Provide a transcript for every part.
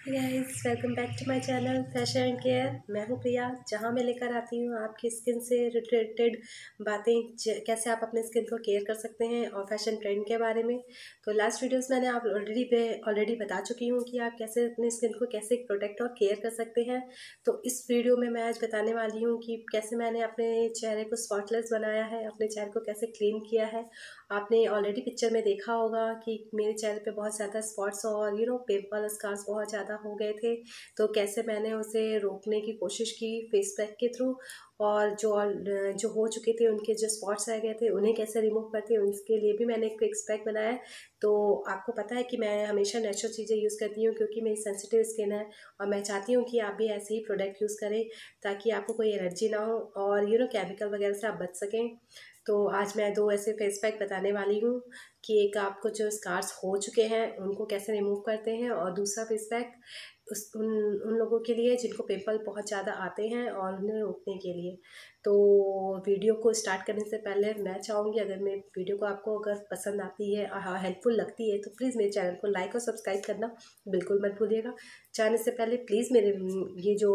Guys, welcome back to my channel fashion and care. मैं हूं प्रिया, जहां मैं लेकर आती हूं आपकी स्किन से रिलेटेड बातें, कैसे आप अपने स्किन को केयर कर सकते हैं और फैशन ट्रेंड के बारे में। तो लास्ट वीडियोस मैंने आप ऑलरेडी बता चुकी हूं कि आप कैसे अपने स्किन को कैसे प्रोटेक्ट और केयर कर सकते हैं। तो इस वीडियो में मैं आज बताने वाली हूँ कि कैसे मैंने अपने चेहरे को स्पॉटलेस बनाया है, अपने चेहरे को कैसे क्लीन किया है। आपने ऑलरेडी पिक्चर में देखा होगा कि मेरे चेहरे पे बहुत ज़्यादा स्पॉट्स और पिंपल स्कार्स बहुत ज़्यादा हो गए थे। तो कैसे मैंने उसे रोकने की कोशिश की फेस पैक के थ्रू, और जो हो चुके थे उनके जो स्पॉट्स रह गए थे उन्हें कैसे रिमूव करते हैं, उसके लिए भी मैंने एक फेस पैक बनाया है। तो आपको पता है कि मैं हमेशा नेचुरल चीज़ें यूज़ करती हूँ क्योंकि मेरी सेंसिटिव स्किन है, और मैं चाहती हूँ कि आप भी ऐसे ही प्रोडक्ट यूज़ करें ताकि आपको कोई एलर्जी ना हो और केमिकल वगैरह से आप बच सकें। तो आज मैं दो ऐसे फेस पैक बताने वाली हूँ कि एक आपको जो स्कार्स हो चुके हैं उनको कैसे रिमूव करते हैं, और दूसरा फेस पैक उन लोगों के लिए जिनको पिंपल बहुत ज़्यादा आते हैं और उन्हें रोकने के लिए। तो वीडियो को स्टार्ट करने से पहले मैं चाहूँगी, अगर मेरी वीडियो को आपको अगर पसंद आती है और हेल्पफुल लगती है तो प्लीज़ मेरे चैनल को लाइक और सब्सक्राइब करना बिल्कुल मत भूलिएगा। जाने से पहले प्लीज़ मेरे ये जो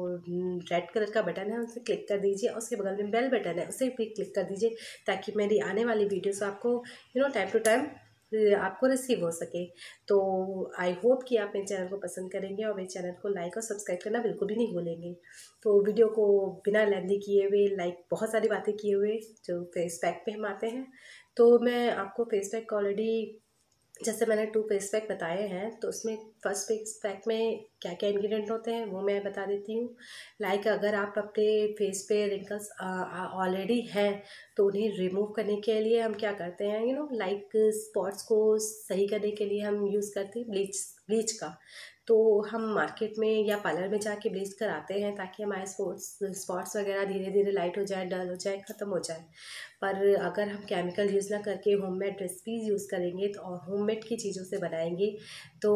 रेड कलर का बटन है उसे क्लिक कर दीजिए, और उसके बगल में बेल बटन है उसे भी क्लिक कर दीजिए ताकि मेरी आने वाली वीडियोस आपको टाइम टू टाइम आपको रिसीव हो सके। तो आई होप कि आप मेरे चैनल को पसंद करेंगे और मेरे चैनल को लाइक और सब्सक्राइब करना बिल्कुल भी नहीं भूलेंगे। तो वीडियो को बिना लेंदी किए हुए, लाइक बहुत सारी बातें किए हुए जो फेस पैक पे हम आते हैं। तो मैं आपको फेस पैक ऑलरेडी, जैसे मैंने 2 फेस पैक बताए हैं, तो उसमें फर्स्ट फेस पैक में क्या क्या इंग्रेडिएंट होते हैं वो मैं बता देती हूँ। लाइक अगर आप अपने फेस पे रिंकल्स ऑलरेडी हैं तो उन्हें रिमूव करने के लिए हम क्या करते हैं, लाइक स्पॉट्स को सही करने के लिए हम यूज़ करते हैं ब्लीच का। तो हम मार्केट में या पार्लर में जाके ब्लीच कराते हैं ताकि हमारे स्पॉट्स वगैरह धीरे धीरे लाइट हो जाए, डल हो जाए, ख़त्म हो जाए। पर अगर हम केमिकल यूज़ ना करके होममेड रेसिपीज़ यूज़ करेंगे तो और होममेड की चीज़ों से बनाएंगे तो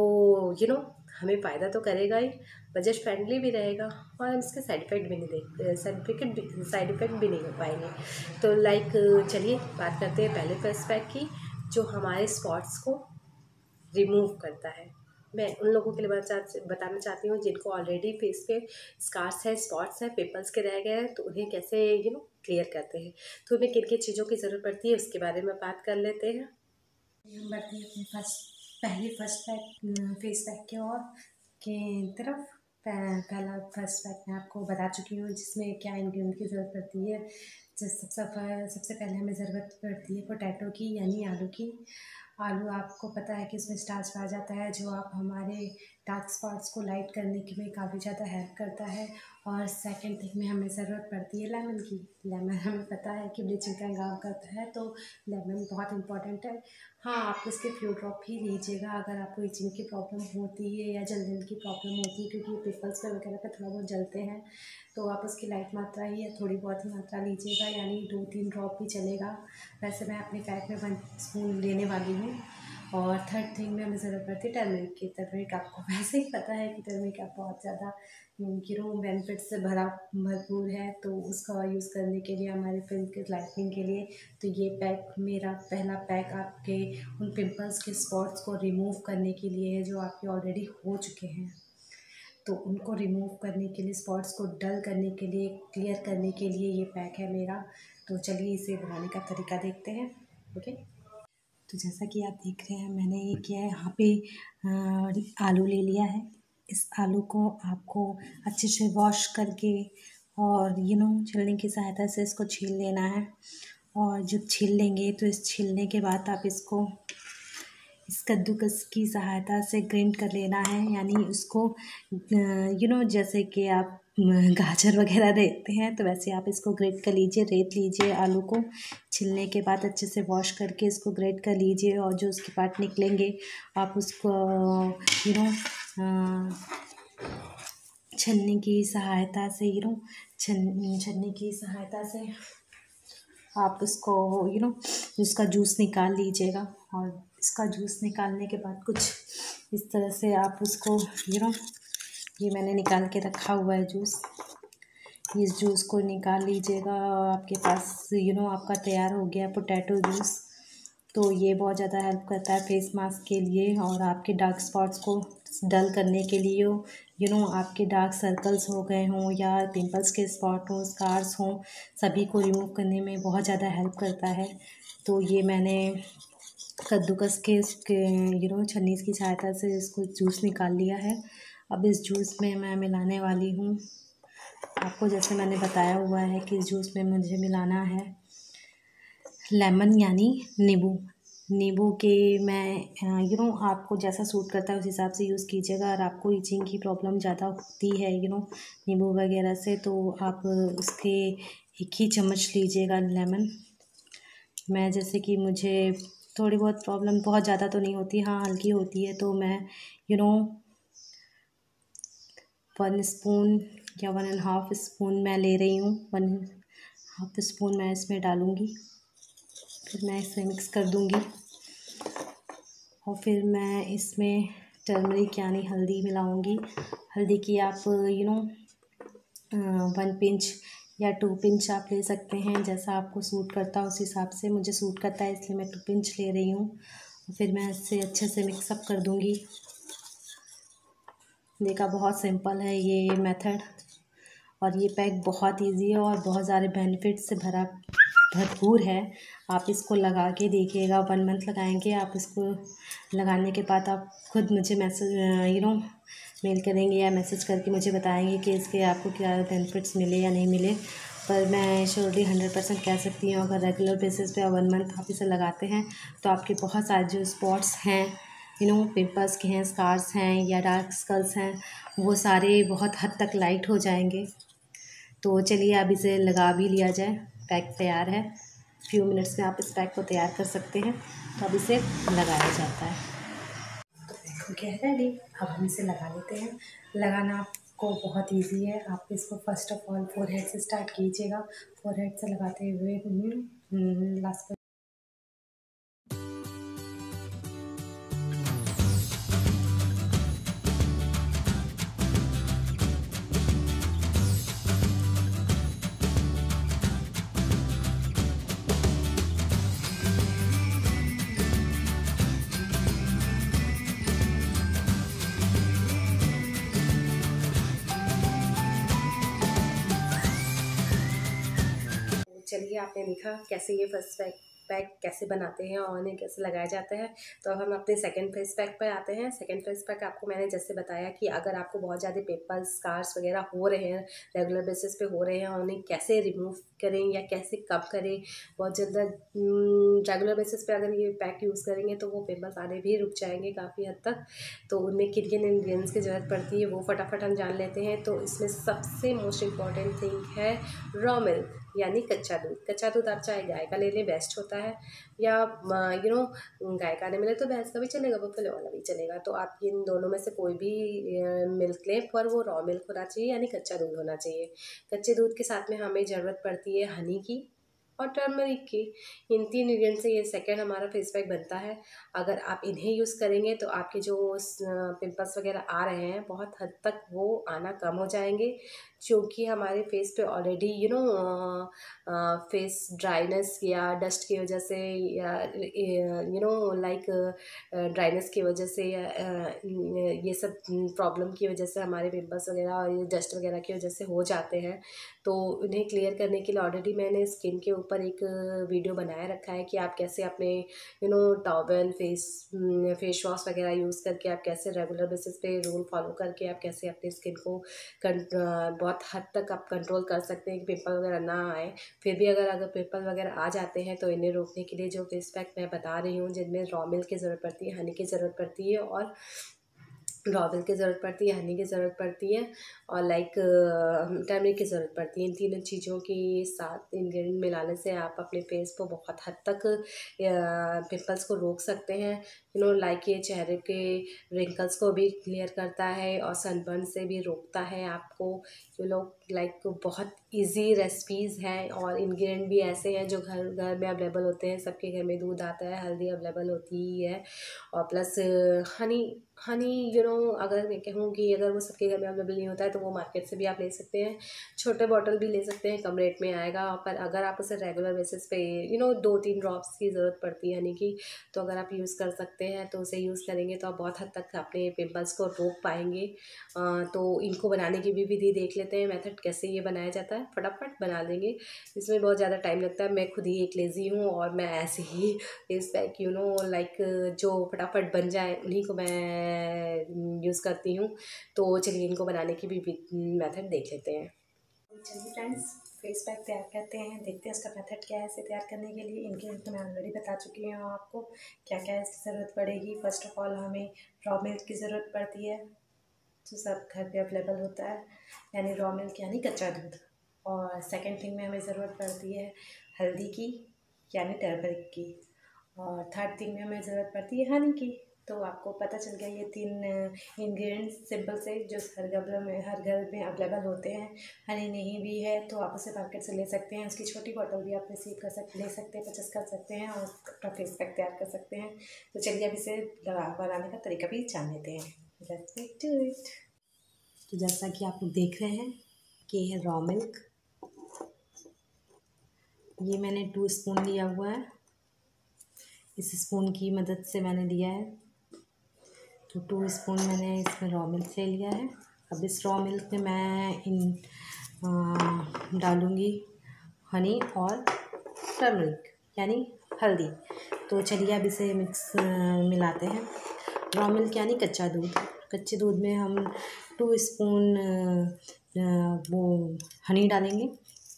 हमें फ़ायदा तो करेगा ही, बजट फ्रेंडली भी रहेगा, और हम इसके साइड इफ़ेक्ट भी नहीं साइड इफ़ेक्ट भी नहीं हो पाएंगे। तो लाइक चलिए बात करते हैं पहले फेस पैक की, जो हमारे स्पॉट्स को रिमूव करता है। मैं उन लोगों के लिए बताना चाहती हूँ जिनको ऑलरेडी फेस पे स्कार्स है, स्पॉट्स हैं, पिंपल्स के रह गए हैं, तो उन्हें कैसे क्लियर करते हैं। तो हमें किन किन चीज़ों की ज़रूरत पड़ती है उसके बारे में बात कर लेते हैं। हम बढ़ते हैं अपने पहले फर्स्ट पैक फेस पैक की ओर की तरफ। पहला फर्स्ट पैक मैं आपको बता चुकी हूँ जिसमें क्या इंग्रेडिएंट की ज़रूरत पड़ती है। सबसे पहले हमें ज़रूरत पड़ती है पोटैटो की, यानी आलू की। आलू आपको पता है कि इसमें स्टार्च पाया जाता है जो आप हमारे डार्क स्पॉट्स को लाइट करने के में काफ़ी ज़्यादा हेल्प करता है। और सेकंड थिंग में हमें ज़रूरत पड़ती है लेमन की। लेमन हमें पता है कि ब्लीचिंग का काम करता है, तो लेमन बहुत इंपॉर्टेंट है। हाँ, आप इसके फ्यू ड्रॉप ही लीजिएगा अगर आपको इचिंग की प्रॉब्लम होती है या जलन की प्रॉब्लम होती है, क्योंकि पिंपल्स पे वगैरह पे थोड़ा बहुत जलते हैं। तो आप उसकी लाइट मात्रा ही या थोड़ी बहुत ही मात्रा लीजिएगा, यानी 2-3 ड्रॉप भी चलेगा। वैसे मैं अपने पैक में 1 स्पून लेने वाली हूँ। और थर्ड थिंग में हमें ज़रूरत पड़ती है टर्मरिक की। टर्मरिक आपको वैसे ही पता है कि टर्मरिक आप बहुत ज़्यादा बेनिफिट से भरपूर है, तो उसका यूज़ करने के लिए हमारे फिल्म के लाइटनिंग के लिए, तो ये पैक मेरा पहला पैक आपके उन पिंपल्स के स्पॉट्स को रिमूव करने के लिए है जो आपके ऑलरेडी हो चुके हैं। तो उनको रिमूव करने के लिए, स्पॉट्स को डल करने के लिए, क्लियर करने के लिए ये पैक है मेरा। तो चलिए इसे बनाने का तरीका देखते हैं। ओके, तो जैसा कि आप देख रहे हैं मैंने ये किया है, यहाँ पे आलू ले लिया है। इस आलू को आपको अच्छे से वॉश करके और छीलने की सहायता से इसको छील लेना है। और जब छील लेंगे तो इस छीलने के बाद आप इसको इस कद्दूकस की सहायता से ग्राइंड कर लेना है, यानी उसको जैसे कि आप गाजर वगैरह देते हैं तो वैसे आप इसको ग्रेट कर लीजिए, रेत लीजिए आलू को। छीलने के बाद अच्छे से वॉश करके इसको ग्रेट कर लीजिए, और जो उसके पार्ट निकलेंगे आप उसको छन्नी की सहायता से छन्नी की सहायता से आप उसको उसका जूस निकाल लीजिएगा। और इसका जूस निकालने के बाद कुछ इस तरह से आप उसको ये मैंने निकाल के रखा हुआ है जूस। इस जूस को निकाल लीजिएगा, आपके पास आपका तैयार हो गया पोटैटो जूस। तो ये बहुत ज़्यादा हेल्प करता है फेस मास्क के लिए और आपके डार्क स्पॉट्स को डल करने के लिए आपके डार्क सर्कल्स हो गए हों या पिंपल्स के स्पॉट हों, स्कार्स हों, सभी को रिमूव करने में बहुत ज़्यादा हेल्प करता है। तो ये मैंने कद्दूकस के छन्नी की सहायता से इसको जूस निकाल लिया है। अब इस जूस में मैं मिलाने वाली हूँ, आपको जैसे मैंने बताया हुआ है कि इस जूस में मुझे मिलाना है लेमन यानी नींबू के मैं आपको जैसा सूट करता है उस हिसाब से यूज़ कीजिएगा। अगर आपको इचिंग की प्रॉब्लम ज़्यादा होती है नींबू वगैरह से, तो आप उसके 1 ही चम्मच लीजिएगा लेमन। मैं जैसे कि मुझे थोड़ी बहुत प्रॉब्लम बहुत ज़्यादा तो नहीं होती, हाँ हल्की होती है, तो मैं 1 स्पून या 1.5 स्पून मैं ले रही हूँ। 1.5 स्पून मैं इसमें डालूँगी, फिर मैं इसे मिक्स कर दूँगी और फिर मैं इसमें टर्मरिक यानी हल्दी मिलाऊँगी। हल्दी की आप 1 पिंच या 2 पिंच आप ले सकते हैं, जैसा आपको सूट करता है उस हिसाब से। मुझे सूट करता है इसलिए मैं 2 पिंच ले रही हूँ। फिर मैं इसे अच्छे से मिक्सअप कर दूँगी। देखा, बहुत सिंपल है ये मेथड और ये पैक बहुत इजी है और बहुत सारे बेनिफिट से भरपूर है। आप इसको लगा के देखिएगा, 1 मंथ लगाएंगे आप इसको। लगाने के बाद आप खुद मुझे मैसेज मेल करेंगे या मैसेज करके मुझे बताएंगे कि इसके आपको क्या बेनिफिट्स मिले या नहीं मिले। पर मैं श्योरली 100% कह सकती हूँ, अगर रेगुलर बेसिस पे 1 मंथ आप इसे लगाते हैं तो आपके बहुत सारे जो स्पॉट्स हैं पिंपल्स के हैं, स्कार्स हैं या डार्क सर्कल्स हैं, वो सारे बहुत हद तक लाइट हो जाएंगे। तो चलिए अब इसे लगा भी लिया जाए। पैक तैयार है, फ्यू मिनट्स में आप इस पैक को तैयार कर सकते हैं। तो अब इसे लगाया जाता है। तो पैक हो गया है रेडी, अब हम इसे लगा लेते हैं। लगाना आपको बहुत इजी है। आप इसको फर्स्ट ऑफ ऑल फोरहेड से स्टार्ट कीजिएगा। फोरहेड से लगाते हुए लास्ट चलिए, आपने देखा कैसे ये फर्स्ट पैक कैसे बनाते हैं और उन्हें कैसे लगाया जाता है। तो अब हम अपने सेकंड फेस पैक पर आते हैं। सेकंड फेस पैक आपको मैंने जैसे बताया कि अगर आपको बहुत ज़्यादा पिंपल्स, स्कार्स वगैरह हो रहे हैं, रेगुलर बेसिस पे हो रहे हैं, उन्हें कैसे रिमूव करें या कैसे कब करें। बहुत ज़्यादा रेगुलर बेसिस पे अगर ये पैक यूज़ करेंगे तो वो पिंपल्स आने भी रुक जाएंगे काफ़ी हद तक। तो उनमें किन किन इंग्रेडिएंट्स की ज़रूरत पड़ती है वो फटाफट हम जान लेते हैं। तो इसमें सबसे मोस्ट इम्पॉर्टेंट थिंग है रॉ मिल्क यानी कच्चा दूध। कच्चा दूध आप चाहे गाय का ले लें, बेस्ट होता है, या गाय का नहीं मिले तो भैंस का भी चलेगा, बफेलो वाला भी चलेगा। तो आप इन दोनों में से कोई भी मिल्क लें, पर वो रॉ मिल्क होना चाहिए यानी कच्चा दूध होना चाहिए। कच्चे दूध के साथ में हमें ज़रूरत पड़ती है हनी की और टर्मरिक की। इन 3 इंग्रेडिएंट से ये सेकंड हमारा फेस पैक बनता है। अगर आप इन्हें यूज़ करेंगे तो आपके जो पिंपल्स वगैरह आ रहे हैं बहुत हद तक वो आना कम हो जाएंगे, क्योंकि हमारे फेस पे ऑलरेडी फेस ड्राइनेस या डस्ट की वजह से या लाइक ड्राइनेस की वजह से या ये सब प्रॉब्लम की वजह से हमारे पिंपल्स वगैरह और ये डस्ट वगैरह की वजह से हो जाते हैं। तो उन्हें क्लियर करने के लिए ऑलरेडी मैंने स्किन के ऊपर एक वीडियो बनाया रखा है कि आप कैसे अपने टॉवल, फेस वॉश वगैरह यूज़ करके आप कैसे रेगुलर बेसिस पे रूल फॉलो करके आप कैसे अपनी स्किन को बहुत हद तक आप कंट्रोल कर सकते हैं कि पिंपल वगैरह ना आए। फिर भी अगर पिंपल वगैरह आ जाते हैं तो इन्हें रोकने के लिए जो फेस पैक मैं बता रही हूँ, जिनमें रॉ मिल्क की ज़रूरत पड़ती है, हनी की ज़रूरत पड़ती है और रॉ मिल्क की ज़रूरत पड़ती है, हनी की ज़रूरत पड़ती है और लाइक टर्मरिक की ज़रूरत पड़ती है। इन तीनों चीज़ों की साथ इंग्रेडिएंट मिलाने से आप अपने फेस को बहुत हद तक पिंपल्स को रोक सकते हैं। लाइक ये चेहरे के रिंकल्स को भी क्लियर करता है और सनबर्न से भी रोकता है आपको। लाइक बहुत इजी रेसिपीज़ हैं और इंग्रेडिएंट भी ऐसे हैं जो घर घर में अवेलेबल होते हैं। सबके घर में दूध आता है, हल्दी अवेलेबल होती ही है और प्लस हनी हनी अगर मैं कहूँ कि अगर वो सबके घर में अवेलेबल नहीं होता है तो वो मार्केट से भी आप ले सकते हैं। छोटे बॉटल भी ले सकते हैं, कम रेट में आएगा। पर अगर आप उसे रेगुलर बेसिस पे 2-3 ड्रॉप्स की ज़रूरत पड़ती है हनी की, तो अगर आप यूज़ कर सकते हैं तो उसे यूज़ करेंगे तो आप बहुत हद तक अपने पिंपल्स को रोक पाएंगे। तो इनको बनाने की भी विधि देख लेते हैं, मेथड कैसे ये बनाया जाता है। फटाफट बना देंगे, इसमें बहुत ज़्यादा टाइम लगता है। मैं खुद ही एक लेज़ी हूँ और मैं ऐसे ही फेस पैक लाइक जो फटाफट बन जाए उन्हीं को मैं यूज़ करती हूँ। तो चलिए इनको बनाने की भी मेथड देख लेते हैं। चलिए फ्रेंड्स, फेस पैक तैयार करते हैं, देखते हैं इसका मेथड क्या है इसे तैयार करने के लिए। इनके तो मैं ऑलरेडी बता चुकी हूँ आपको क्या क्या इसकी ज़रूरत पड़ेगी। फर्स्ट ऑफ ऑल हमें रॉ मिल्क की ज़रूरत पड़ती है, जो सब घर पे अवेलेबल होता है, यानी रॉ मिल्क यानी कच्चा दूध। और सेकंड थिंग में हमें ज़रूरत पड़ती है हल्दी की, यानी टर्मरिक की। और थर्ड थिंग में हमें ज़रूरत पड़ती है हनी की। तो आपको पता चल गया ये 3 इंग्रेडिएंट्स सिंपल से जो हर घर में अवेलेबल होते हैं। हनी नहीं भी है तो आप उसे मार्केट से ले सकते हैं, उसकी छोटी बॉटल भी आप रिसीव ले सकते हैं, परचेस कर सकते हैं और अपना फेस पैक तैयार कर सकते हैं। तो चलिए अब इसे बनाने का तरीका भी जान लेते हैं। Let's get to it. तो जैसा कि आप लोग देख रहे हैं कि ये है रॉ मिल्क। ये मैंने 2 स्पून लिया हुआ है, इस स्पून की मदद से मैंने लिया है। तो 2 स्पून मैंने इसमें रॉ मिल्क ले लिया है। अब इस रॉ मिल्क में मैं डालूँगी हनी और टर्मरिक यानी हल्दी। तो चलिए अब इसे मिलाते हैं। रॉ मिल्क यानी कच्चा दूध, कच्चे दूध में हम 2 स्पून वो हनी डालेंगे।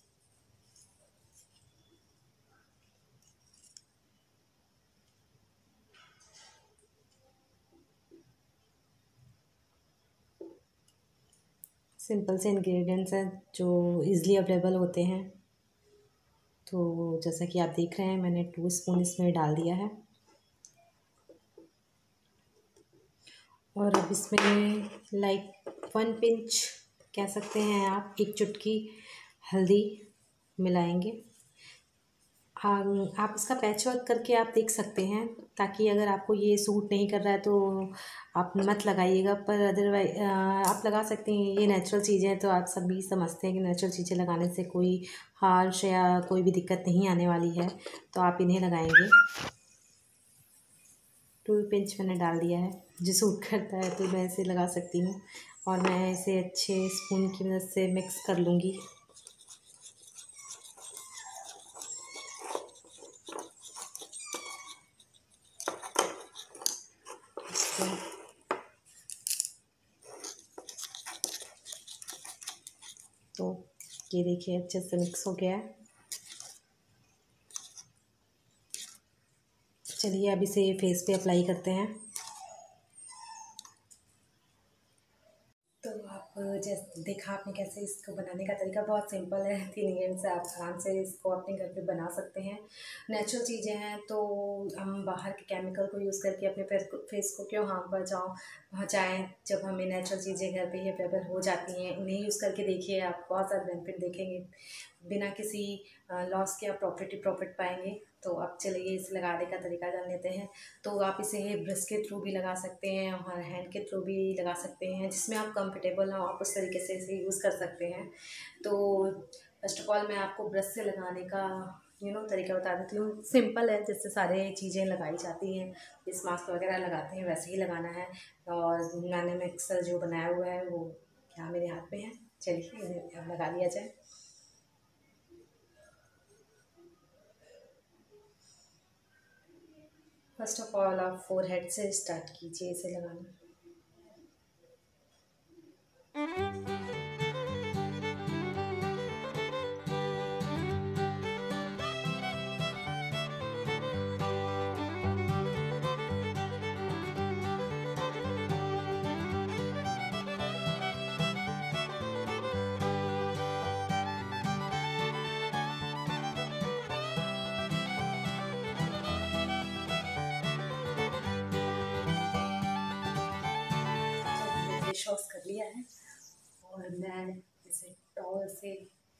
सिंपल से इंग्रेडिएंट्स हैं जो इजीली अवेलेबल होते हैं। तो जैसा कि आप देख रहे हैं मैंने 2 स्पून इसमें डाल दिया है। और अब इसमें लाइक 1 पिंच कह सकते हैं आप, 1 चुटकी हल्दी मिलाएंगे। आप इसका पैच वर्क करके आप देख सकते हैं, ताकि अगर आपको ये सूट नहीं कर रहा है तो आप मत लगाइएगा, पर अदरवाइज आप लगा सकते हैं। ये नेचुरल चीज़ें हैं तो आप सभी समझते हैं कि नेचुरल चीज़ें लगाने से कोई हार्श या कोई भी दिक्कत नहीं आने वाली है, तो आप इन्हें लगाएंगे। 2 पिंच मैंने डाल दिया है, जो सूट करता है तो मैं इसे लगा सकती हूँ। और मैं इसे अच्छे स्पून की मदद से मिक्स कर लूँगी। तो ये देखिए अच्छे से मिक्स हो गया है। चलिए अब इसे फेस पे अप्लाई करते हैं। तो आप जैसे देखा आपने कैसे इसको बनाने का तरीका बहुत सिंपल है। 3 इंग्रेडिएंट्स से आप आराम से इसको अपने घर पे बना सकते हैं। नेचुरल चीज़ें हैं तो हम बाहर के केमिकल को यूज़ करके अपने फेस को क्यों हार्म पहुँचाएँ, जब हमें नेचुरल चीज़ें घर पे ही अवेलेबल हो जाती हैं। उन्हें यूज़ करके देखिए, आप बहुत सारे बेनिफिट देखेंगे, बिना किसी लॉस के आप प्रॉफिट ही प्रॉफिट पाएंगे। तो अब चलिए इसे लगाने का तरीका जान लेते हैं। तो आप इसे ब्रश के थ्रू भी लगा सकते हैं और हैंड के थ्रू भी लगा सकते हैं, जिसमें आप कंफर्टेबल हो आप उस तरीके से इसे यूज़ कर सकते हैं। तो फर्स्ट ऑफ ऑल मैं आपको ब्रश से लगाने का तरीका बता देती हूँ। सिंपल है, जिससे सारे चीज़ें लगाई जाती हैं, फेस मास्क वगैरह लगाते हैं वैसे ही लगाना है। और मैंने मिक्सर जो बनाया हुआ है वो क्या मेरे हाथ में है, चलिए इन्हें अब लगा लिया जाए। फर्स्ट ऑफ ऑल आप फोरहेड से स्टार्ट कीजिए इसे लगाना। फेस वॉश कर लिया है और मैं इसे टॉवल से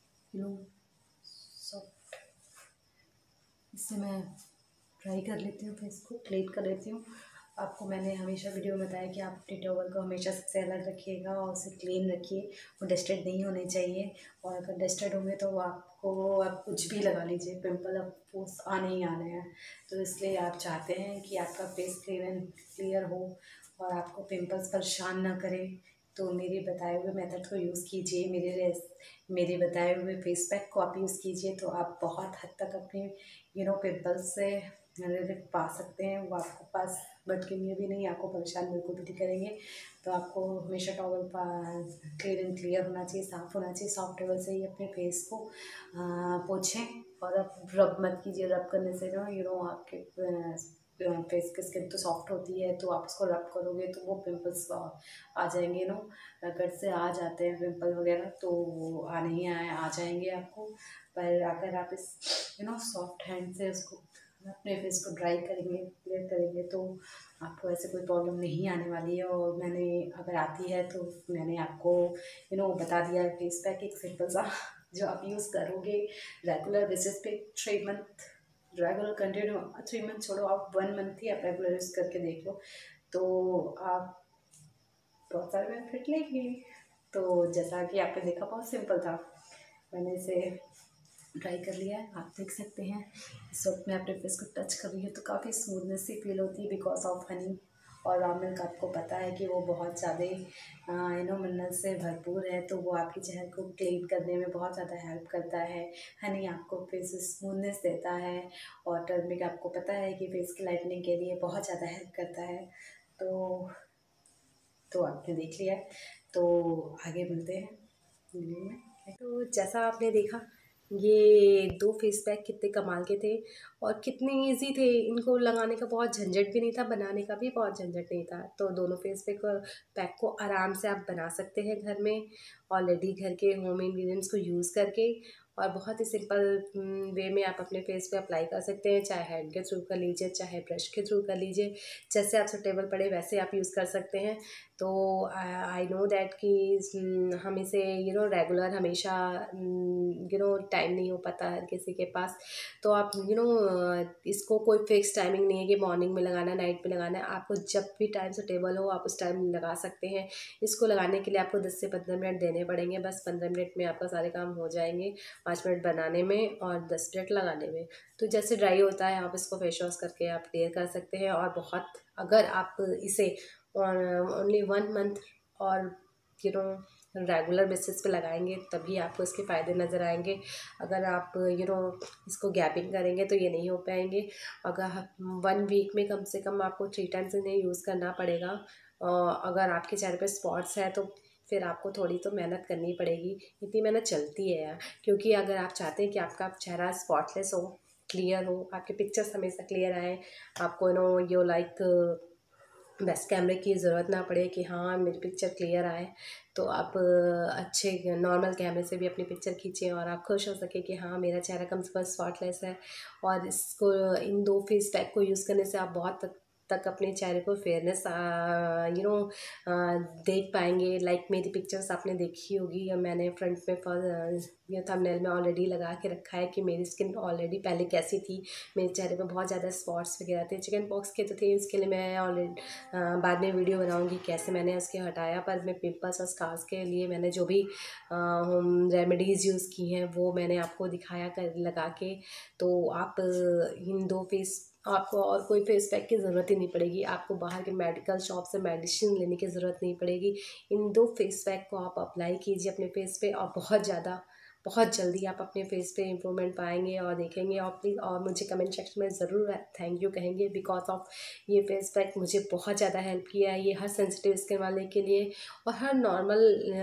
सॉफ्ट इससे मैं ड्राई कर लेती हूँ, फेस को क्लीन कर लेती हूँ। आपको मैंने हमेशा वीडियो में बताया कि आप अपने टॉवल को हमेशा सबसे अलग रखिएगा और उसे क्लीन रखिए, वो डस्टेड नहीं होने चाहिए। और अगर डस्टेड होंगे तो वो आप कुछ भी लगा लीजिए, पिंपल आपको आने ही आने हैं। तो इसलिए आप चाहते हैं कि आपका फेस क्लीन एंड क्लियर हो और आपको पिंपल्स परेशान ना करें, तो मेरे बताए हुए मेथड को यूज़ कीजिए। मेरे बताए हुए फेस पैक को आप यूज़ कीजिए, तो आप बहुत हद तक अपने पिंपल्स से रिलीफ पा सकते हैं। वो आपको पास भटकेंगे भी नहीं, आपको परेशान बिल्कुल भी नहीं करेंगे। तो आपको हमेशा टॉवल क्लीन एंड क्लियर होना चाहिए, साफ़ होना चाहिए। सॉफ्ट टॉवल से ही अपने फेस को पोंछें और अब रब मत कीजिए। रब करने से आपके फेस की स्किन तो सॉफ्ट होती है, तो आप उसको रब करोगे तो वो पिंपल्स आ जाएंगे। अगर से आ जाते हैं पिंपल वगैरह तो आने ही आ जाएंगे आपको। पर अगर आप इस सॉफ्ट हैंड से उसको अपने फेस को ड्राई करेंगे, क्लियर करेंगे, तो आपको ऐसे कोई प्रॉब्लम नहीं आने वाली है। और मैंने अगर आती है तो मैंने आपको बता दिया है फेस पैक एक सिंपल सा जो आप यूज़ करोगे रेगुलर बेसिस पे 3 मंथ, रेगुलर कंटिन्यू 3 मंथ छोड़ो, आप 1 मंथ ही आप रेगुलर यूज़ करके देख लो, तो आप बहुत सारे बेनिफिट लेंगे। तो जैसा कि आपने देखा बहुत सिंपल था, मैंने इसे ट्राई कर लिया है। आप देख सकते हैं इस वक्त मैं अपने फेस को टच कर रही हूँ तो काफ़ी स्मूथनेस सी फील होती है बिकॉज ऑफ हनी और रॉ मिल्क। आपको पता है कि वो बहुत ज़्यादा मिनरल से भरपूर है, तो वो आपके चेहरे को क्लीन करने में बहुत ज़्यादा हेल्प करता है। हनी आपको फेस स्मूथनेस देता है और टर्मरिक आपको पता है कि फेस की लाइटनिंग के लिए बहुत ज़्यादा हेल्प करता है। तो आपने देख लिया है, तो आगे मिलते हैं वीडियो में। तो जैसा आपने देखा ये 2 फेस पैक कितने कमाल के थे और कितने इजी थे। इनको लगाने का बहुत झंझट भी नहीं था, बनाने का भी बहुत झंझट नहीं था। तो दोनों फेस पैक को आराम से आप बना सकते हैं घर में ऑलरेडी घर के होम इंग्रेडिएंट्स को यूज़ करके, और बहुत ही सिंपल वे में आप अपने फेस पे अप्लाई कर सकते हैं। चाहे हैंड के थ्रू कर लीजिए, चाहे ब्रश के थ्रू कर लीजिए, जैसे आप सुटेबल पड़े वैसे आप यूज़ कर सकते हैं। तो आई नो दैट कि हम इसे रेगुलर हमेशा टाइम नहीं हो पाता हर किसी के पास। तो आप इसको कोई फिक्स टाइमिंग नहीं है कि मॉर्निंग में लगाना, नाइट में लगाना है। आपको जब भी टाइम सुटेबल हो आप उस टाइम लगा सकते हैं। इसको लगाने के लिए आपको 10 से 15 मिनट देने पड़ेंगे, बस 15 मिनट में आपका सारे काम हो जाएंगे, 5 मिनट बनाने में और 10 मिनट लगाने में। तो जैसे ड्राई होता है आप इसको फेस वॉश करके आप क्लियर कर सकते हैं। और बहुत अगर आप इसे ओनली 1 मंथ और रेगुलर बेसिस पे लगाएंगे तभी आपको इसके फ़ायदे नज़र आएंगे। अगर आप इसको गैपिंग करेंगे तो ये नहीं हो पाएंगे। अगर 1 वीक में कम से कम आपको 3 टाइम्स इन्हें यूज़ करना पड़ेगा। अगर आपके चेहरे पे स्पॉट्स है तो फिर आपको थोड़ी तो मेहनत करनी पड़ेगी, इतनी मेहनत चलती है यार। क्योंकि अगर आप चाहते हैं कि आपका चेहरा स्पॉटलेस हो, क्लियर हो, आपके पिक्चर्स हमेशा क्लियर आए, आपको बेस्ट कैमरे की ज़रूरत ना पड़े कि हाँ मेरी पिक्चर क्लियर आए, तो आप अच्छे नॉर्मल कैमरे से भी अपनी पिक्चर खींचें और आप खुश हो सके कि हाँ मेरा चेहरा कम से कम स्पॉटलेस है। और इसको इन 2 फेस पैक को यूज़ करने से आप बहुत तक अपने चेहरे को फेयरनेस देख पाएंगे। लाइक मेरी पिक्चर्स आपने देखी होगी, मैंने फ्रंट में ये थंबनेल में ऑलरेडी लगा के रखा है कि मेरी स्किन ऑलरेडी पहले कैसी थी। मेरे चेहरे पे बहुत ज़्यादा स्पॉट्स वगैरह थे, चिकन पॉक्स के तो थे, इसके लिए मैं ऑलरेडी बाद में वीडियो बनाऊंगी कैसे मैंने उसके हटाया। पर मैं पिंपल्स और स्कार्स के लिए मैंने जो भी होम रेमेडीज़ यूज़ की हैं वो मैंने आपको दिखाया कर लगा के। तो आप इन 2 फेस आपको और कोई फेस पैक की ज़रूरत ही नहीं पड़ेगी, आपको बाहर के मेडिकल शॉप से मेडिसिन लेने की ज़रूरत नहीं पड़ेगी। इन 2 फेस पैक को आप अप्लाई कीजिए अपने फेस पे और बहुत जल्दी आप अपने फेस पे इम्प्रूवमेंट पाएंगे और देखेंगे। और प्लीज़ और मुझे कमेंट सेक्शन में ज़रूर थैंक यू कहेंगे बिकॉज ऑफ ये फेस पैक मुझे बहुत ज़्यादा हेल्प किया है। ये हर सेंसिटिव स्किन वाले के लिए और हर नॉर्मल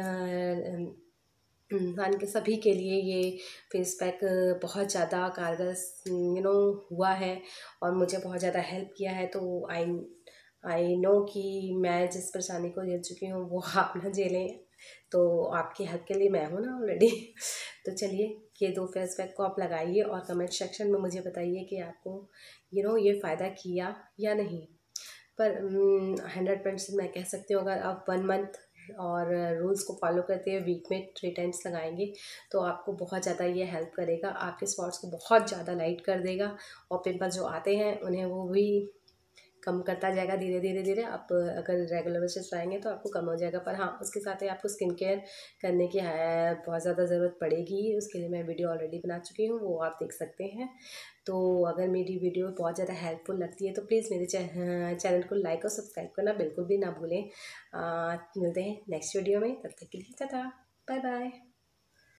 इंसान के सभी के लिए ये फेस पैक बहुत ज़्यादा कारगर हुआ है और मुझे बहुत ज़्यादा हेल्प किया है। तो आई नो कि मैं जिस परेशानी को झेल चुकी हूँ वो आप ना झेलें, तो आपकी हेल्प के लिए मैं हूँ ना ऑलरेडी। तो चलिए ये 2 फेस पैक को आप लगाइए और कमेंट सेक्शन में मुझे बताइए कि आपको ये फ़ायदा किया या नहीं। पर 100% मैं कह सकती हूँ अगर आप 1 मंथ और रूल्स को फॉलो करते हुए वीक में 3 टाइम्स लगाएंगे तो आपको बहुत ज़्यादा ये हेल्प करेगा, आपके स्पॉट्स को बहुत ज़्यादा लाइट कर देगा और पिंपल जो आते हैं उन्हें वो भी कम करता जाएगा धीरे धीरे धीरे। आप अगर रेगुलर बेसिस पे आएंगे तो आपको कम हो जाएगा, पर हाँ उसके साथ ही आपको स्किन केयर करने की है बहुत ज़्यादा ज़रूरत पड़ेगी। उसके लिए मैं वीडियो ऑलरेडी बना चुकी हूँ, वो आप देख सकते हैं। तो अगर मेरी वीडियो बहुत ज़्यादा हेल्पफुल लगती है तो प्लीज़ मेरे चैनल को लाइक और सब्सक्राइब करना बिल्कुल भी ना भूलें। मिलते हैं नेक्स्ट वीडियो में, तब तक के लिए टाटा, बाय बाय।